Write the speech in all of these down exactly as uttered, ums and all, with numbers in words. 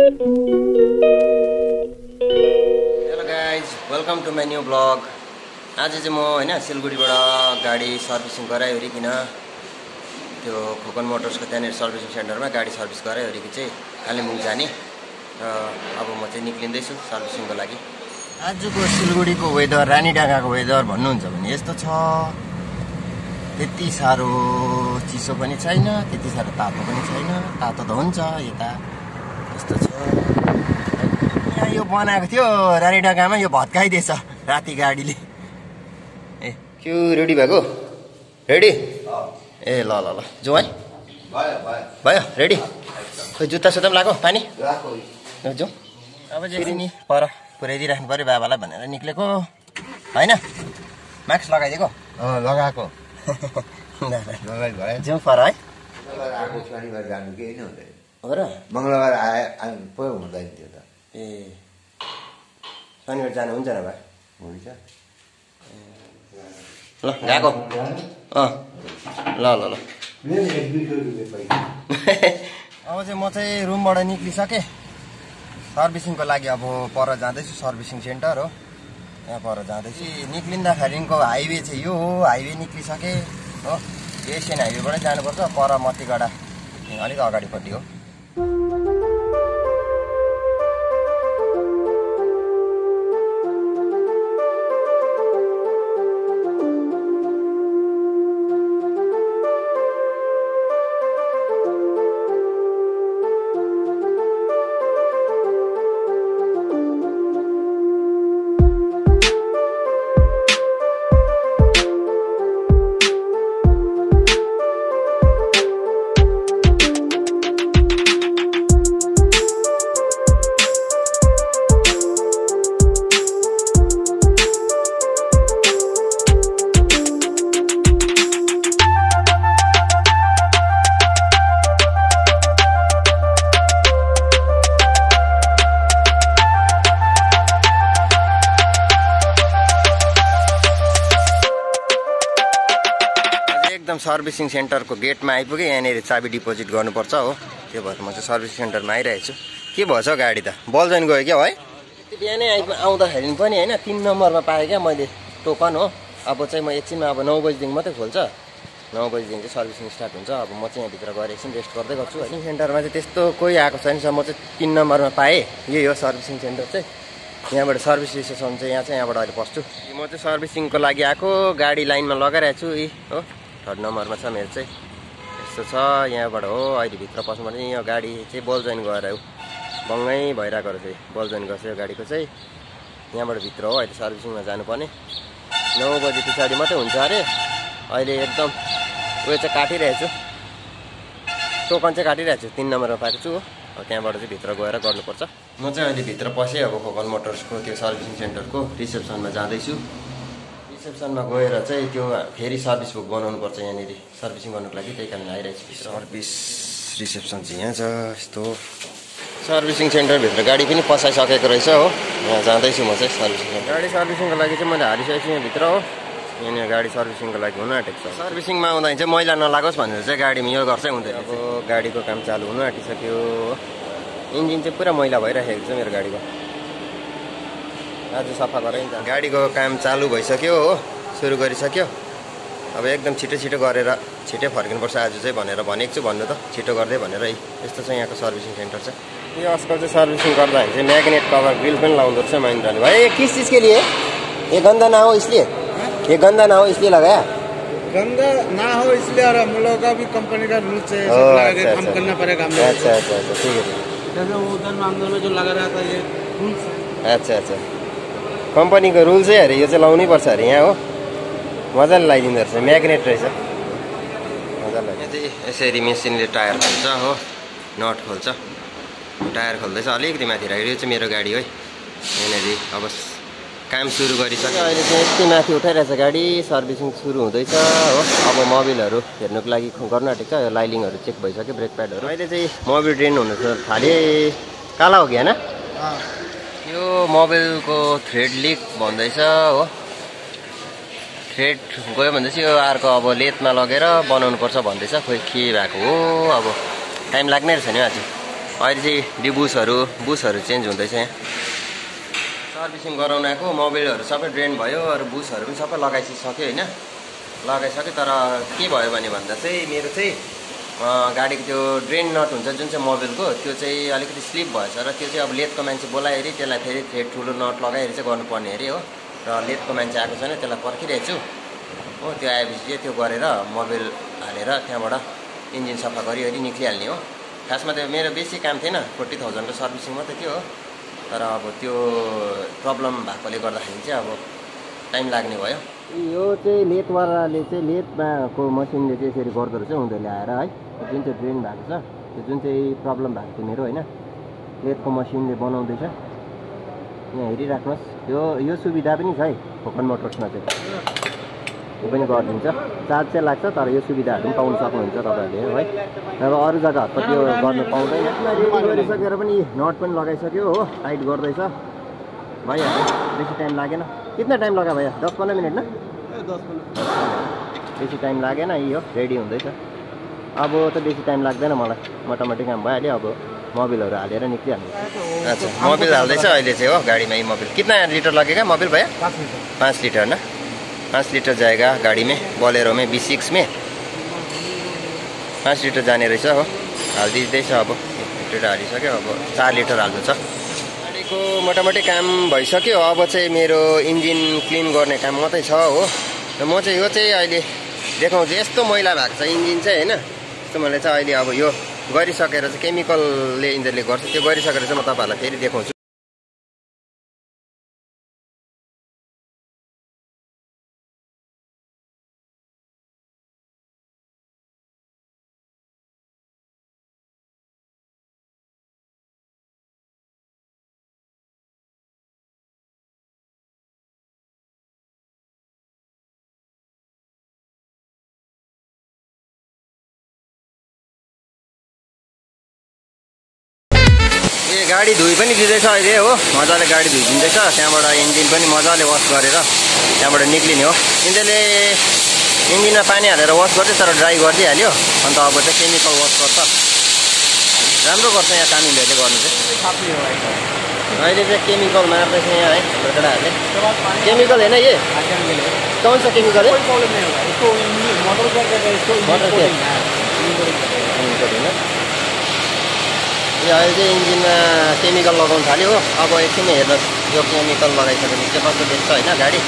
Hello guys, welcome to my new blog. आज चाहिँ म होइन सिलगढीबाट गाडी सर्भिसिङ गराइवरिकन त्यो खोकन मोटर्सको त्यहाँनिर सर्भिसिङ सेन्टरमा गाडी सर्भिस गराइवरिकन चाहिँ कालिम्पोङ जाने र अब म चाहिँ निक्लिँदैछु सर्भिसिङको लागि। आजको सिलगढीको वेदर, रानीडाँगाको वेदर भन्नुहुन्छ भने यस्तो छ, त्यति साह्रो चिसो पनि छैन, त्यति साह्रो तातो पनि छैन। तातो त हुन्छ यता, यस्तो छ। यहाँ यो बनाएको थियो रानीडाँगामा, यो भत्काइदिएछ राति गाडीले। ए क्यु रेडी भएको? रेडी? ए ल ल ल जाउँ है। भयो रेडी? खोइ जुत्ता सुत्ता पनि लगाएको, पानी जाउँ। अब चाहिँ नि पर पुऱ्याइदिइराख्नु पऱ्यो बाबालाई भनेर निक्लेको होइन। मास्क लगाइदिएको? लगाएको जाउँ पर है। शनिबार जानु केही नै हुँदैन हो र? मङ्गलबार आए पो हुँदैन त्यो त। ए शनिबार जानु हुन्छ न भाइ? हुन्छ ल गएको। अँ ल ल ल अब चाहिँ म चाहिँ रुमबाट निक्लिसकेँ सर्भिसिङको लागि। अब पर जाँदैछु, सर्भिसिङ सेन्टर हो यहाँ पर जाँदैछु। निक्लिँदाखेरिको हाइवे चाहिँ यो हो, हाइवे निक्लिसकेँ हो। एसियन हाइवेबाटै जानुपर्छ, पर मतिगढा अलिक अगाडिपट्टि हो। एकदम सर्भिसिङ सेन्टरको गेटमा आइपुगेँ। यहाँनिर चाबी डिपोजिट गर्नुपर्छ हो, त्यो भएर म चाहिँ सर्भिसिङ सेन्टरमा आइरहेको छु। के भएछ गाडी त बल्झन गयो क्या है? बिहानै आइ आउँदाखेरि पनि होइन तिन नम्बरमा पाएँ क्या मैले टोकन हो। अब चाहिँ म एकछिनमा अब नौ बजीदेखि मात्रै खोल्छ, नौ बजीदेखि चाहिँ सर्भिसिङ स्टार्ट हुन्छ। अब म चाहिँ यहाँभित्र गएर एकछिन रेस्ट गर्दै गर्छु होइन। सेन्टरमा चाहिँ त्यस्तो कोही आएको छैन, म चाहिँ तिन नम्बरमा पाएँ। यही हो सर्भिसिङ सेन्टर चाहिँ। यहाँबाट सर्भिस रिसेप्सन चाहिँ यहाँ चाहिँ यहाँबाट अहिले पस्छु। म चाहिँ सर्भिसिङको लागि आएको, गाडी लाइनमा लगाइरहेको छु यी हो। थर्ड नम्बरमा छ मेरो चाहिँ, यस्तो छ। यहाँबाट हो अहिले भित्र पस्नुपर्ने। यो गाडी चाहिँ बल्जन गएर हो, बङ्गै भइरहेको रहेछ, बल्जन गर्छ यो गाडीको चाहिँ। यहाँबाट भित्र हो अहिले सर्भिसिङमा जानुपर्ने। नौ बजी पछाडि मात्रै हुन्छ अरे। अहिले एकदम उयो चाहिँ काटिरहेको छु, टोकन चाहिँ काटिरहेको छु, तिन नम्बरमा पाएको छु हो। त्यहाँबाट चाहिँ भित्र गएर गर्नुपर्छ। म चाहिँ अहिले भित्र पसेँ अब खोकन मोटर्सको त्यो सर्भिसिङ सेन्टरको रिसेप्सनमा जाँदैछु। रिसेप्सनमा गएर चाहिँ त्यो फेरि सर्भिस बुक बनाउनु पर्छ यहाँनिर सर्भिसिङ गर्नुको लागि, त्यही कारण आइरहेको छु। सर्भिस रिसेप्सन चाहिँ यहाँ छ। यस्तो सर्भिसिङ सेन्टरभित्र गाडी पनि पसाइसकेको रहेछ हो। यहाँ जाँदैछु म चाहिँ सर्भिसिङ सेन्टर। गाडी सर्भिसिङको लागि चाहिँ मैले हालिसकेको छु यहाँभित्र हो। यहाँनिर गाडी सर्भिसिङको लागि हुनु आँटेको छ। सर्भिसिङमा आउँदाखेरि चाहिँ मैला नलागोस् भनेर चाहिँ गाडीमा यो गर्छै हुँदैन। अब गाडीको काम चालु हुनु आँटिसक्यो। इन्जिन चाहिँ पुरा मैला भइरहेको छ मेरो गाडीको, आज सफा गरेँ नि त। गाडीको काम चालु भइसक्यो हो, सुरु गरिसक्यो। अब एकदम छिटो छिटो गरेर छिटै फर्किनुपर्छ आज चाहिँ भनेर भनेको छु। भन्नु त छिटो गर्दै भनेर है। यस्तो चाहिँ यहाँको सर्भिसिङ सेन्टर चाहिँ। यो आजकल चाहिँ सर्भिसिङ गर्दाखेरि चाहिँ म्याग्नेट कभर ग्रिल पनि लाउँदो रहेछ महिन्द्राले। भाइ किस चीज़ के लिए? ये गंदा ना हो इसलिए, ये गंदा ना हो इसलिए लगाया। गंदा ना हो इसलिए, और हम लोग का भी कंपनी का रूल से काम करना पड़ेगा। अच्छा अच्छा अच्छा ठीक है। जैसे वो उधर अंदर में जो लगा रहा था ये रूल्स। अच्छा अच्छा कम्पनीको रुल चाहिँ अरे यो चाहिँ लाउनै पर्छ अरे यहाँ हो। मजाले लगाइदिँदो रहेछ, म्याग्नेट रहेछ मजाले। यहाँ चाहिँ यसरी मेसिनले टायर खोल्छ हो, नट खोल्छ। टायर खोल्दैछ अलिकति माथि राखेर। यो चाहिँ मेरो गाडी है। यहाँनिर अब काम सुरु गरिसक्यो। अहिले चाहिँ यति माथि उठाइरहेछ गाडी, सर्भिसिङ सुरु हुँदैछ हो। अब मोबिलहरू हेर्नुको लागि गर्नु आँटेको छ। यो लाइलिङहरू चेक भइसक्यो, ब्रेक प्याडहरू। अहिले चाहिँ मोबिल ड्रेन हुनु थाले। काला हो कि होइन? यो मोबिलको थ्रेड लिक भन्दैछ हो। थ्रेड गयो भन्दैछ। यो अर्को अब लेथमा लगेर बनाउनु पर्छ भन्दैछ। खोइ के भएको हो, अब टाइम लाग्ने रहेछ नि आज। अहिले चाहिँ यो बुसहरू बुसहरू चेन्ज हुँदैछ यहाँ सर्भिसिङ गराउन आएको मोबिलहरू सबै ड्रेन भयो अरू बुसहरू पनि सबै लगाइसक्यो होइन लगाइसक्यो तर के भयो भने भन्दा चाहिँ मेरो चाहिँ गाडीको त्यो ड्रेन नट हुन्छ जुन चाहिँ मोबिलको त्यो चाहिँ अलिकति स्लिप भएछ र त्यो चाहिँ अब लेदको मान्छे बोलाइहेरि त्यसलाई फेरि फेरि ठुलो नट लगाइहेरि चाहिँ गर्नुपर्ने अरे हो र लेदको मान्छे आएको छैन त्यसलाई पर्खिरहेको छु हो त्यो आएपछि चाहिँ त्यो गरेर मोबिल हालेर त्यहाँबाट इन्जिन सफा गरिवरि निक्लिहाल्ने हो खासमा त्यो मेरो बेसी काम थिएन फोर्टी थाउजन्डको सर्भिसिङ मात्रै थियो हो तर अब त्यो प्रब्लम भएकोले गर्दाखेरि चाहिँ अब टाइम लाग्ने भयो यो चाहिँ लेदवालाले चाहिँ लेदमाको मसिनले चाहिँ यसरी गर्दो रहेछ उनीहरूले आएर है जुन चाहिँ ड्रेन भएको छ त्यो जुन चाहिँ प्रब्लम भएको थियो मेरो होइन लेदको मसिनले बनाउँदैछ यहाँ हेरिराख्नुहोस् यो यो सुविधा पनि छ है फोकन मोटर्समा चाहिँ यो पनि गरिदिन्छ चार्ज चाहिँ लाग्छ तर यो सुविधाहरू पनि पाउनु सक्नुहुन्छ तपाईँहरूले है अब अरू जग्गाहरू त त्यो गर्नु पाउँदैन रेडी गरिसकेर पनि नट पनि लगाइसक्यो हो टाइट गर्दैछ भइहाल्यो बेसी टाइम लागेन कितना टाइम लगा भैया दस पन्ध्र मिनट न बेसी टाइम लागेन यो रेडी हुँदैछ अब त बेसी टाइम लाग्दैन मलाई मोटामोटी काम भइहाल्यो अब मोबिलहरू हालेर निक्लिहाल्नु अच्छा मोबिल हाल्दैछ अहिले चाहिँ हो गाडीमा यी मोबिल कितना लिटर लगेगा मोबिल भैया पाँच लिटर न पाँच लिटर जाएगा गाड़ी में बोलेरो में बी सिक्स में पाँच लिटर जाने रहेछ हो हालिदिँदैछ अब एक लिटर हालिसक्यो अब चार लिटर हाल्नु छ गाडीको मोटामोटी काम भइसक्यो अब चाहिँ मेरो इन्जिन क्लिन गर्ने काम मात्रै छ हो र म चाहिँ यो चाहिँ अहिले देखाउँछु यस्तो मैला भएको छ इन्जिन चाहिँ होइन यस्तो मैले चाहिँ अहिले अब यो गरिसकेर चाहिँ केमिकलले इन्जिनले गर्छ त्यो गरिसकेर चाहिँ म तपाईँहरूलाई फेरि देखाउँछु ए गाडी धुई पनि दिँदैछ अहिले हो मजाले गाडी धुइदिँदैछ त्यहाँबाट इन्जिन पनि मजाले वास गरेर त्यहाँबाट निक्लिने हो इन्जिनले इन्जिनमा पानी हालेर वास गर्दै तर ड्राई गरिदिइहाल्यो अन्त अब चाहिँ केमिकल वास गर्छ राम्रो गर्छ यहाँ कानुनहरूले गर्नु चाहिँ अहिले चाहिँ केमिकल मार्दैछ यहाँ है केटाहरूले केमिकल होइन ये कौन सा केमिकल है मोटर केमिकल होइन यो अहिले चाहिँ इन्जिनमा केमिकल लगाउनु थाल्यो हो अब एकछिन हेर्नुहोस् यो केमिकल लगाइसकेपछि चाहिँ कस्तो देख्छ होइन गाडी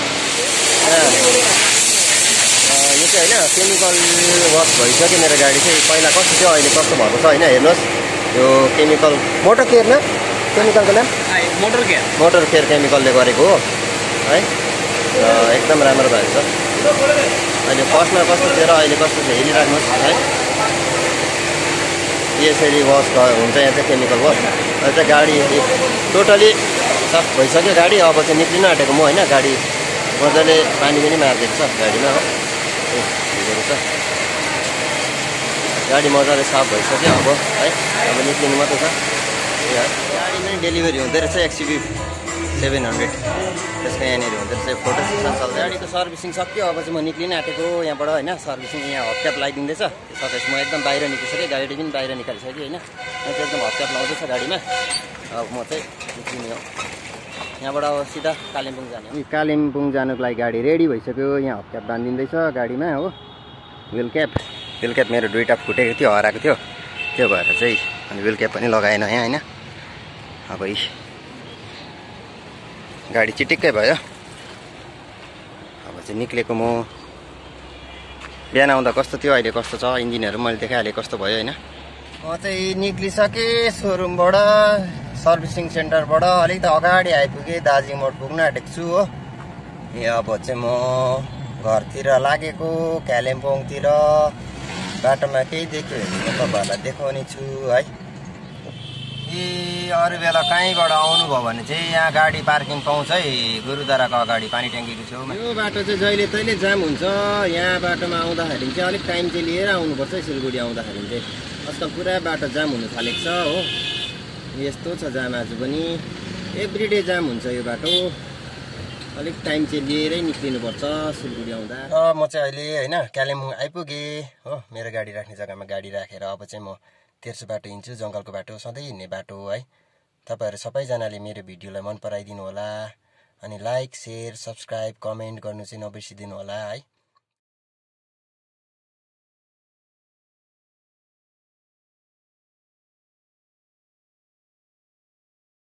यो चाहिँ होइन केमिकल वास भइसक्यो मेरो गाडी चाहिँ पहिला कस्तो थियो अहिले कस्तो भएको छ होइन हेर्नुहोस् यो केमिकल मोटर केयर न केमिकलको नाम मोटर केयर मोटर केयर केमिकलले गरेको हो है र एकदम राम्रो भएको छ अहिले फर्स्टमा कस्तो थियो र अहिले कस्तो थियो हेरिराख्नुहोस् है यसरी वास हुन्छ यहाँ चाहिँ केमिकल वास अहिले चाहिँ गाडी टोटली साफ भइसक्यो गाडी अब चाहिँ निक्लिन आँटेको म होइन गाडी मजाले पानी पनि मारिदिएको छ गाडीमा हो भिजेको छ गाडी मजाले साफ भइसक्यो अब है अब निक्लिनु मात्रै छ गाडी पनि डेलिभरी हुँदो रहेछ एक्सयुभी सेभेन हन्ड्रेड त्यसको यहाँनिर हुँदो रहेछ फोटो सेसन चल्छ गाडीको सर्भिसिङ सक्यो अब चाहिँ म निक्लिन आँटेको यहाँबाट होइन सर्भिसिङ यहाँ हप्क्याप लगाइदिँदैछ सकेपछि म एकदम बाहिर निस्किसकेँ गाडी पनि बाहिर निकालिसकेँ होइन यहाँ चाहिँ एकदम हप्क्याप लाउँदैछ गाडीमा अब म चाहिँ निक्लिने हो यहाँबाट अब सिधा कालिम्पोङ जाने हो कालिम्पोङ जानुको लागि गाडी रेडी भइसक्यो यहाँ हप्क्याप बाँधिँदैछ गाडीमा हो व्हिल क्याप व्हिल क्याप मेरो दुईवटा फुटेको थियो हराएको थियो त्यो भएर चाहिँ अनि व्हिल क्याप पनि लगाएन यहाँ होइन अब गाडी चिटिक्कै भयो अब चाहिँ निक्लेको म बिहान आउँदा कस्तो थियो अहिले कस्तो छ इन्जिनहरू मैले देखाइहालेँ कस्तो भयो होइन म चाहिँ निक्लिसकेँ सोरुमबाट सर्भिसिङ सेन्टरबाट अलिकति अगाडि आइपुगेँ दार्जिलिङ मोड पुग्न आँटेको छु हो ए अब चाहिँ म घरतिर लागेको कालिम्पोङतिर बाटोमा केही देख्यो भने तपाईँहरूलाई देखाउने छु है ए अरू बेला कहीँबाट आउनुभयो भने चाहिँ यहाँ गाडी पार्किङ पाउँछ है गुरुद्वाराको अगाडि पानी ट्याङ्कीको छेउमा यो बाटो चाहिँ जहिले तहिले जाम हुन्छ यहाँ बाटोमा आउँदाखेरि चाहिँ अलिक टाइम चाहिँ लिएर आउनुपर्छ है सिलगढी आउँदाखेरि चाहिँ आजकल पुरा बाटो जाम हुनु थालेको छ हो यस्तो छ जाम आज पनि एभ्रिडे जाम हुन्छ यो बाटो अलिक टाइम चाहिँ लिएरै निक्लिनुपर्छ सिलगढी आउँदा र म चाहिँ अहिले होइन कालिम्पोङ आइपुगेँ हो मेरो गाडी राख्ने जग्गामा गाडी राखेर अब चाहिँ म तेर्सो बाटो हिँड्छु जङ्गलको बाटो सधैँ हिँड्ने बाटो हो है तपाईहरु सबैजनाले मेरो भिडियोलाई मन पराइदिनु होला अनि लाइक शेयर सब्स्क्राइब कमेन्ट गर्नु चाहिँ नबिर्सिदिनु होला है